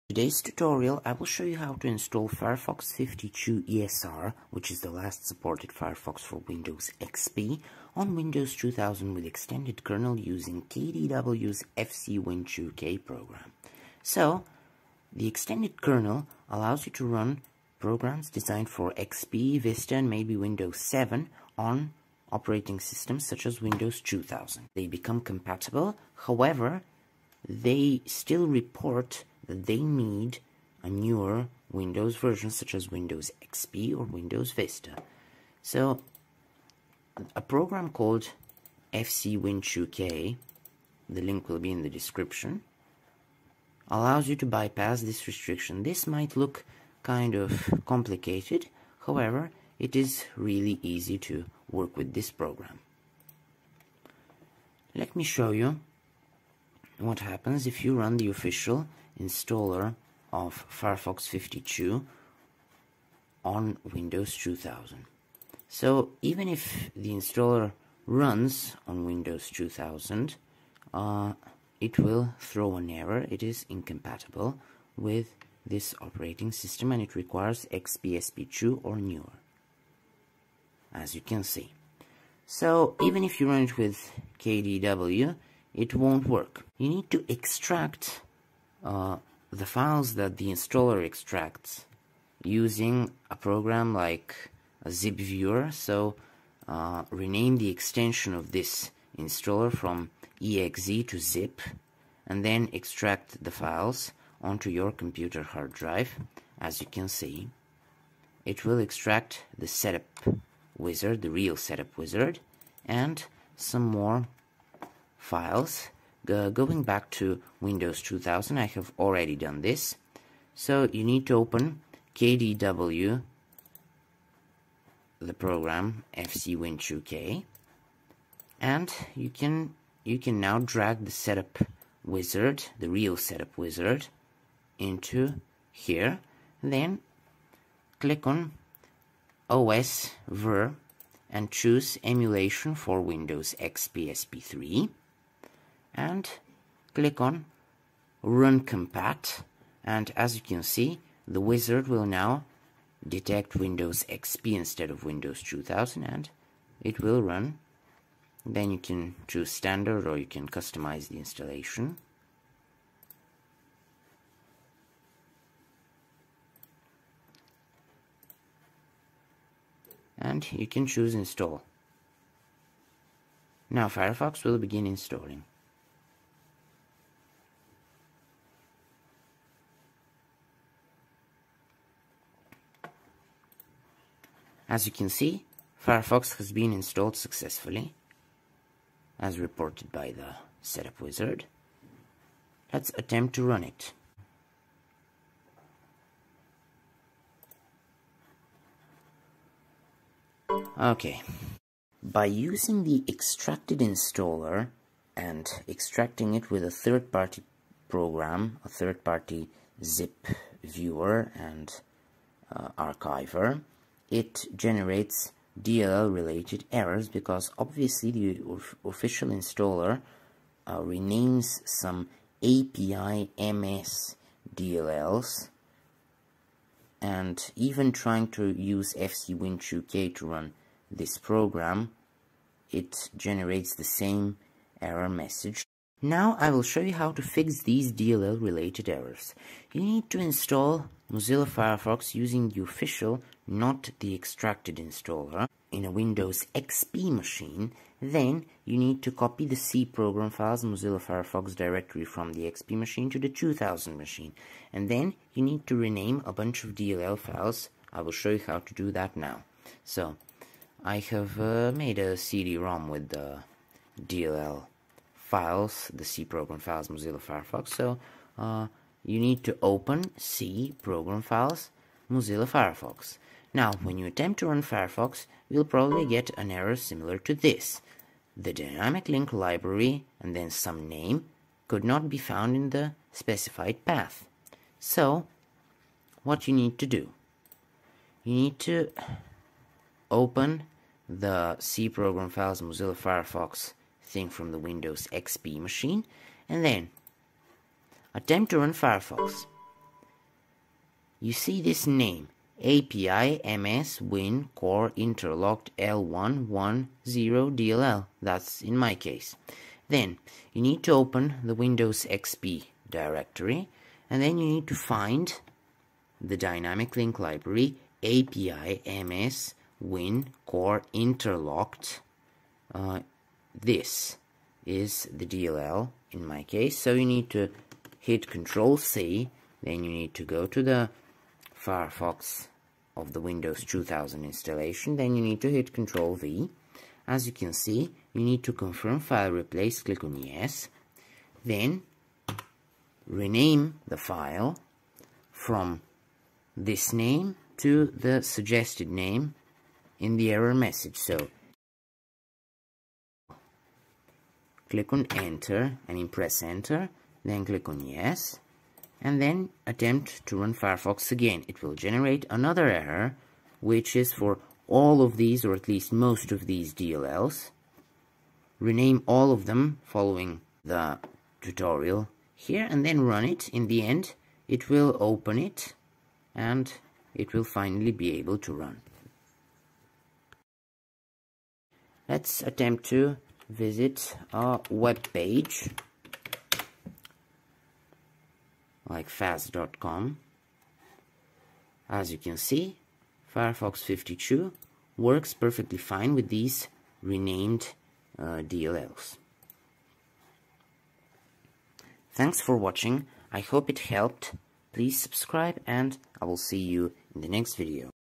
In today's tutorial, I will show you how to install Firefox 52 ESR, which is the last supported Firefox for Windows XP, on Windows 2000 with extended kernel using KDW's FCWin2K program. So, the extended kernel allows you to run programs designed for XP, Vista, and maybe Windows 7 on operating systems such as Windows 2000. They become compatible, however, they still report that they need a newer Windows version such as Windows XP or Windows Vista. So a program called FCWin2K, the link will be in the description, allows you to bypass this restriction. This might look kind of complicated, however, it is really easy to work with this program. Let me show you what happens if you run the official installer of Firefox 52 on Windows 2000. So even if the installer runs on Windows 2000, it will throw an error. It is incompatible with this operating system and it requires XP/SP2 or newer, as you can see. So even if you run it with KDW, it won't work. You need to extract the files that the installer extracts using a program like a zip viewer. So rename the extension of this installer from exe to zip and then extract the files onto your computer hard drive. As you can see, it will extract the setup wizard, the real setup wizard, and some more files. Going back to Windows 2000, I have already done this. So you need to open KDW, the program FCWin2K, and you can now drag the setup wizard, the real setup wizard, into here. Then click on OS Ver and choose emulation for Windows XP/SP3 and click on Run Compat, and as you can see, the wizard will now detect Windows XP instead of Windows 2000 and it will run. Then you can choose standard or you can customize the installation. And you can choose install. Now Firefox will begin installing. As you can see, Firefox has been installed successfully, as reported by the setup wizard. Let's attempt to run it. Okay. By using the extracted installer and extracting it with a third-party program, a third-party zip viewer and archiver, it generates DLL related errors because obviously the official installer renames some API MS DLLs, and even trying to use FCWin2K to run this program, it generates the same error message. Now I will show you how to fix these DLL related errors. You need to install Mozilla Firefox using the official, not the extracted installer, in a Windows XP machine. Then you need to copy the C program files Mozilla Firefox directory from the XP machine to the 2000 machine, and then you need to rename a bunch of DLL files. I will show you how to do that now. So I have made a CD-ROM with the DLL files, the C program files Mozilla Firefox. So you need to open C program files Mozilla Firefox. Now when you attempt to run Firefox, you'll probably get an error similar to this. The dynamic link library and then some name could not be found in the specified path. So what you need to do, you need to open the C program files Mozilla Firefox thing from the Windows XP machine and then attempt to run Firefox. you see this name, API MS Win Core Interlocked L110 DLL. That's in my case. Then you need to open the Windows XP directory, and then you need to find the dynamic link library API MS Win Core Interlocked. This is the DLL in my case, so you need to hit Control-C, then you need to go to the Firefox of the Windows 2000 installation, then you need to hit Control-V. As you can see, you need to confirm file replace, click on yes, then rename the file from this name to the suggested name in the error message. So click on enter and press enter, then click on yes, and then attempt to run Firefox again. It will generate another error, which is for all of these, or at least most of these DLLs. Rename all of them following the tutorial here, and then run it. In the end, it will open it, and it will finally be able to run. Let's attempt to visit a web page like fast.com. As you can see, Firefox 52 works perfectly fine with these renamed DLLs. Thanks for watching. I hope it helped. Please subscribe, and I will see you in the next video.